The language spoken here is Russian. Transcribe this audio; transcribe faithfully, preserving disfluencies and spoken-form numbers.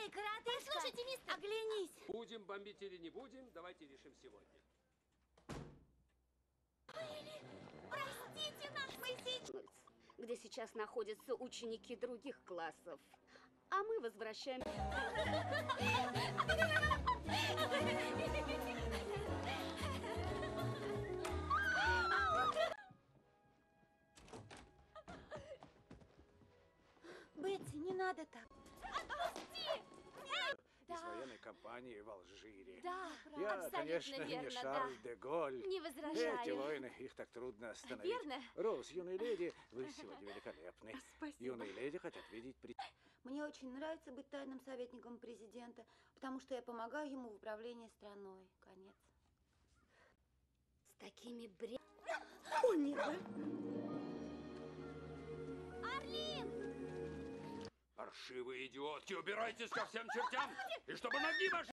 Эй, коротышка! Слушайте, мистер, оглянись! Будем бомбить или не будем, давайте решим сегодня. Простите нас, мы сейчас... Где сейчас находятся ученики других классов. А мы возвращаемся... Бетти, не надо так. Отпусти! Из военной кампании в Алжире. Да, Я, абсолютно конечно, верно, не Шарль да. де Голь. Не возражаю. Эти войны, их так трудно остановить. Верно? Роуз, юная леди, вы сегодня великолепны. Спасибо. Юные леди хотят видеть... При... Мне очень нравится быть тайным советником президента, потому что я помогаю ему в управлении страной. Конец. С такими бред... О, небо! Паршивые идиотки, убирайтесь ко всем чертям! И чтобы ноги ваши...